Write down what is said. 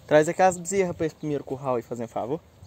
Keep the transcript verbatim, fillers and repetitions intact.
Traz aquelas bezerras pra esse primeiro curral aí, fazendo favor.